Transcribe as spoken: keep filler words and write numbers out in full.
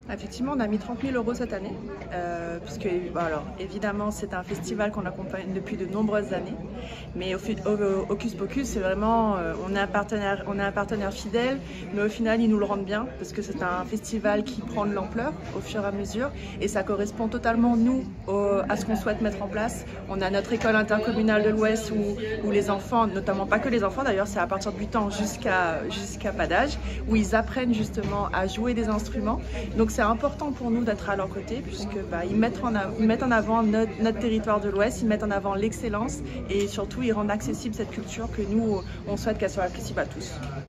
Effectivement, on a mis trente mille euros cette année, euh, puisque bah alors, évidemment c'est un festival qu'on accompagne depuis de nombreuses années, mais au, au, Hocus Pocus, c'est vraiment, euh, on est un partenaire, on est un partenaire fidèle, mais au final ils nous le rendent bien, parce que c'est un festival qui prend de l'ampleur au fur et à mesure, et ça correspond totalement nous au, à ce qu'on souhaite mettre en place. On a notre école intercommunale de l'Ouest où, où les enfants, notamment pas que les enfants d'ailleurs, c'est à partir de huit ans jusqu'à jusqu'à pas d'âge, où ils apprennent justement à jouer des instruments. Donc c'est important pour nous d'être à leur côté, puisque bah, ils, mettent en ils mettent en avant notre, notre territoire de l'Ouest, ils mettent en avant l'excellence et surtout ils rendent accessible cette culture que nous on souhaite qu'elle soit accessible à tous.